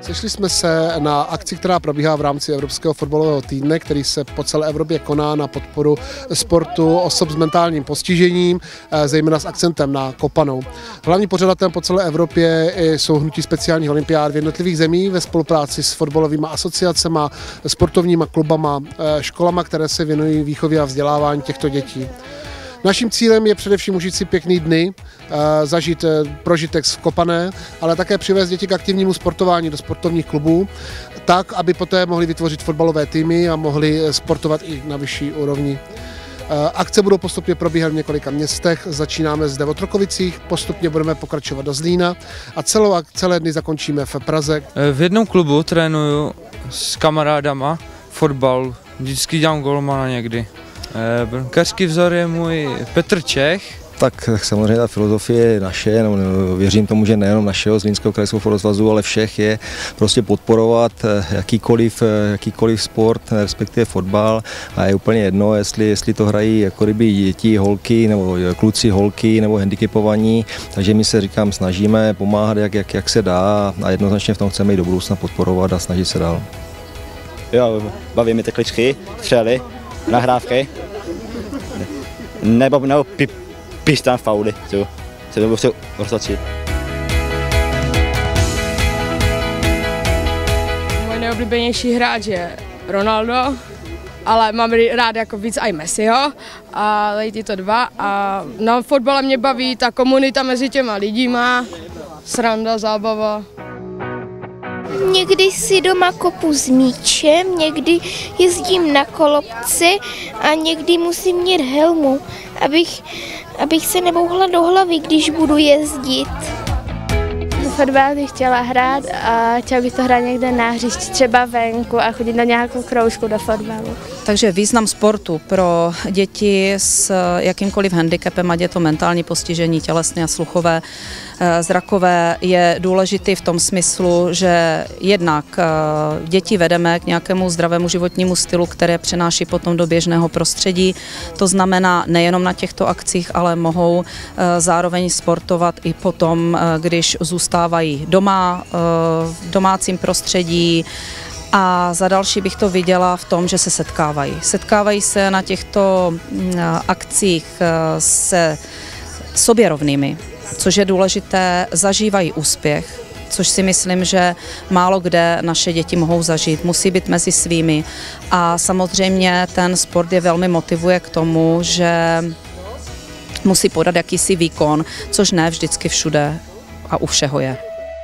Sešli jsme se na akci, která probíhá v rámci Evropského fotbalového týdne, který se po celé Evropě koná na podporu sportu osob s mentálním postižením, zejména s akcentem na kopanou. Hlavním pořadatelem po celé Evropě jsou hnutí speciálních olympiád v jednotlivých zemích ve spolupráci s fotbalovými asociacemi, sportovníma klubama, školama, které se věnují výchově a vzdělávání těchto dětí. Naším cílem je především užít si pěkný dny, zažít prožitek z kopané, ale také přivést děti k aktivnímu sportování do sportovních klubů, tak, aby poté mohli vytvořit fotbalové týmy a mohli sportovat i na vyšší úrovni. Akce budou postupně probíhat v několika městech, začínáme zde v Otrokovicích, postupně budeme pokračovat do Zlína a celé dny zakončíme v Praze. V jednom klubu trénuju s kamarádama fotbal, vždycky dělám golmana někdy. Brankářský vzor je můj Petr Čech. Tak samozřejmě ta filozofie je naše, věřím tomu, že nejenom našeho Zlínského krajského fotbalsvazu, ale všech je prostě podporovat jakýkoliv sport, respektive fotbal, a je úplně jedno, jestli to hrají jako kdyby děti, holky, nebo kluci, holky, nebo handicapovaní, takže my se, říkám, snažíme pomáhat, jak se dá, a jednoznačně v tom chceme i do budoucna podporovat a snažit se dál. Jo, baví mi ty kličky, střely, nahrávky, nebo píš fauly, co se to musí roztočit. Můj nejoblíbenější hráč je Ronaldo, ale mám rád jako víc i Messiho, ale tyto dva. A na fotbale mě baví ta komunita mezi těma lidíma, sranda, zábava. Někdy si doma kopu s míčem, někdy jezdím na kolobce a někdy musím mít helmu, abych se nebouhla do hlavy, když budu jezdit. Fotbal bych chtěla hrát a chtěla bych to hrát někde na hřišti, třeba venku, a chodit na nějakou kroužku do fotbalu. Takže význam sportu pro děti s jakýmkoliv handicapem, ať je to mentální postižení, tělesné a sluchové, zrakové, je důležitý v tom smyslu, že jednak děti vedeme k nějakému zdravému životnímu stylu, které přenáší potom do běžného prostředí. To znamená nejenom na těchto akcích, ale mohou zároveň sportovat i potom, když zůstávají doma, v domácím prostředí. A za další bych to viděla v tom, že se setkávají. Setkávají se na těchto akcích se sobě rovnými, což je důležité, zažívají úspěch, což si myslím, že málo kde naše děti mohou zažít, musí být mezi svými. A samozřejmě ten sport je velmi motivuje k tomu, že musí podat jakýsi výkon, což ne vždycky všude a u všeho je.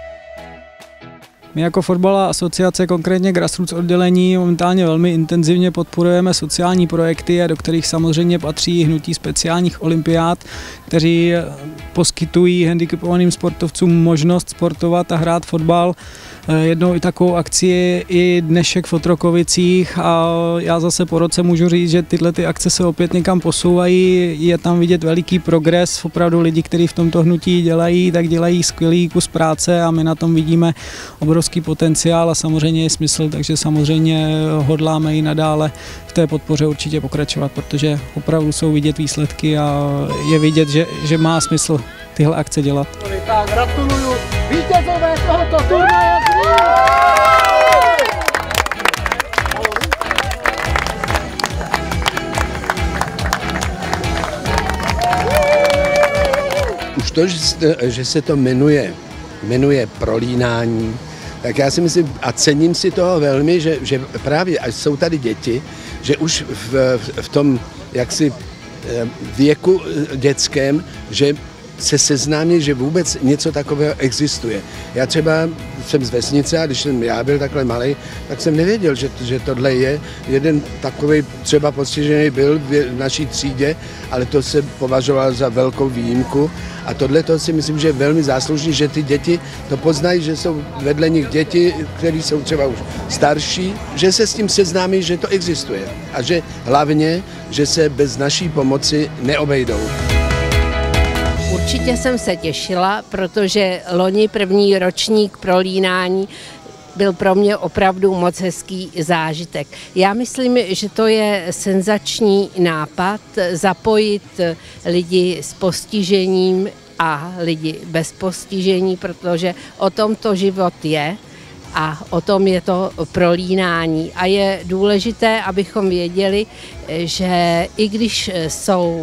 My jako fotbalová asociace, konkrétně grassroots oddělení, momentálně velmi intenzivně podporujeme sociální projekty, do kterých samozřejmě patří hnutí speciálních olympiád, kteří poskytují handicapovaným sportovcům možnost sportovat a hrát fotbal. Jednou i takovou akci je i dnešek v Otrokovicích a já zase po roce můžu říct, že tyhle akce se opět někam posouvají, je tam vidět veliký progres, opravdu lidi, kteří v tomto hnutí dělají, tak dělají skvělý kus práce a my na tom vidíme obrovský potenciál a samozřejmě je smysl, takže samozřejmě hodláme i nadále v té podpoře určitě pokračovat, protože opravdu jsou vidět výsledky a je vidět, že má smysl tyhle akce dělat. Tak gratuluju vítězové tohoto turnaje! Už to, že se to jmenuje prolínání, tak já si myslím a cením si toho velmi, že právě až jsou tady děti, že už v tom jaksi věku dětském, že se seznámí, že vůbec něco takového existuje. Já třeba jsem z vesnice a když jsem já byl takhle malý, tak jsem nevěděl, že tohle je. Jeden takový třeba postižený byl v naší třídě, ale to se považovalo za velkou výjimku. A tohle to si myslím, že je velmi záslužný, že ty děti to poznají, že jsou vedle nich děti, které jsou třeba už starší, že se s tím seznámí, že to existuje. A že hlavně, že se bez naší pomoci neobejdou. Určitě jsem se těšila, protože loni první ročník prolínání byl pro mě opravdu moc hezký zážitek. Já myslím, že to je senzační nápad zapojit lidi s postižením a lidi bez postižení, protože o tom to život je A o tom je to prolínání. A je důležité, abychom věděli, že i když jsou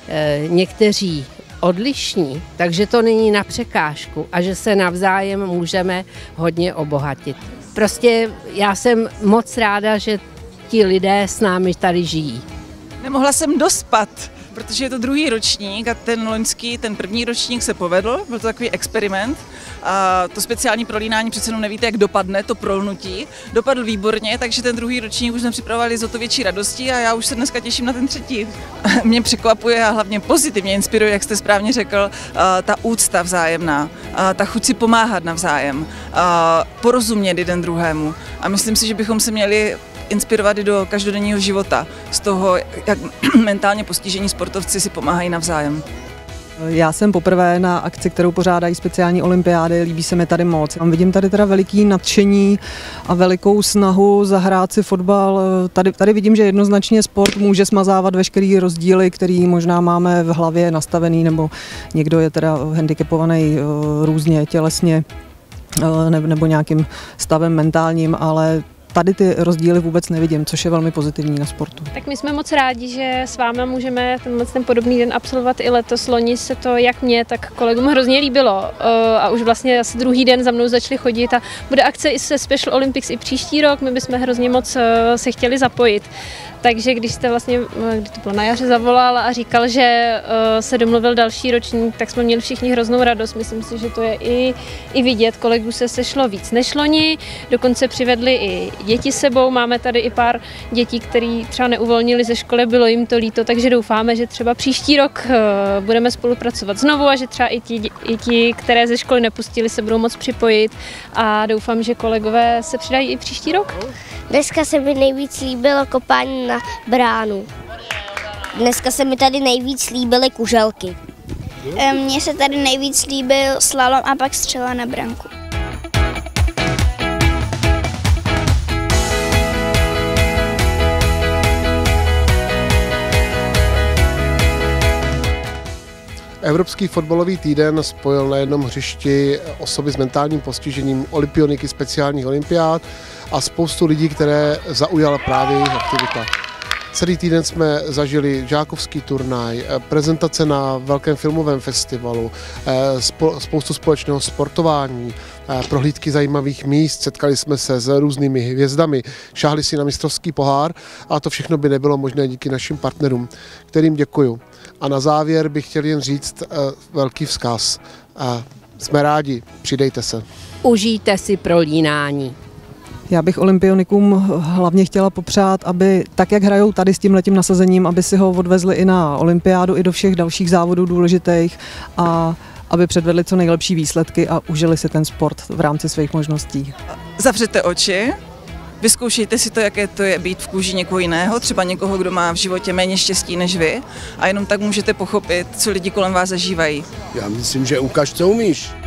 někteří odlišní, takže to není na překážku a že se navzájem můžeme hodně obohatit. Prostě já jsem moc ráda, že ti lidé s námi tady žijí. Nemohla jsem dospat, protože je to druhý ročník a ten loňský, ten první ročník se povedl, byl to takový experiment. A to speciální prolínání přece jenom nevíte, jak dopadne, to prolnutí. Dopadl výborně, takže ten druhý ročník už jsme připravovali s o to větší radostí a já už se dneska těším na ten třetí. Mě překvapuje a hlavně pozitivně inspiruje, jak jste správně řekl, ta úcta vzájemná, ta chuť si pomáhat navzájem, porozumět jeden druhému. A myslím si, že bychom se měli inspirovat i do každodenního života, z toho, jak mentálně postižení sportovci si pomáhají navzájem. Já jsem poprvé na akci, kterou pořádají speciální olympiády, líbí se mi tady moc. Vidím tady teda veliký nadšení a velikou snahu zahrát si fotbal. Tady vidím, že jednoznačně sport může smazávat veškerý rozdíly, který možná máme v hlavě nastavený, nebo někdo je teda handicapovaný různě tělesně nebo nějakým stavem mentálním, ale tady ty rozdíly vůbec nevidím, což je velmi pozitivní na sportu. Tak my jsme moc rádi, že s vámi můžeme ten podobný den absolvovat i letos. Loni se to jak mě, tak kolegům hrozně líbilo a už vlastně asi druhý den za mnou začali chodit a bude akce i se Special Olympics i příští rok, my bychom hrozně moc se chtěli zapojit. Takže když jste vlastně, když to bylo na jaře, zavolal a říkal, že se domluvil další ročník, tak jsme měli všichni hroznou radost. Myslím si, že to je i vidět, kolegů se sešlo víc než loni, dokonce přivedli i děti sebou. Máme tady i pár dětí, které třeba neuvolnili ze školy, bylo jim to líto, takže doufáme, že třeba příští rok budeme spolupracovat znovu a že třeba i ti, které ze školy nepustili, se budou moct připojit a doufám, že kolegové se přidají i příští rok. Dneska se mi nejvíc líbilo kopání na bránu. Dneska se mi tady nejvíc líbily kuželky. Mně se tady nejvíc líbil slalom a pak střela na branku. Evropský fotbalový týden spojil na jednom hřišti osoby s mentálním postižením, olympioniky speciálních olympiád a spoustu lidí, které zaujala právě jejich aktivita. Celý týden jsme zažili žákovský turnaj, prezentace na velkém filmovém festivalu, spoustu společného sportování, prohlídky zajímavých míst, setkali jsme se s různými hvězdami, šáhli si na mistrovský pohár a to všechno by nebylo možné díky našim partnerům, kterým děkuju. A na závěr bych chtěl jen říct velký vzkaz. Jsme rádi, přidejte se. Užijte si prolínání. Já bych olympionikům hlavně chtěla popřát, aby tak, jak hrajou tady s tímhletím nasazením, aby si ho odvezli i na olympiádu, i do všech dalších závodů důležitých a aby předvedli co nejlepší výsledky a užili si ten sport v rámci svých možností. Zavřete oči, vyzkoušejte si to, jaké to je být v kůži někoho jiného, třeba někoho, kdo má v životě méně štěstí než vy a jenom tak můžete pochopit, co lidi kolem vás zažívají. Já myslím, že ukaž, co umíš.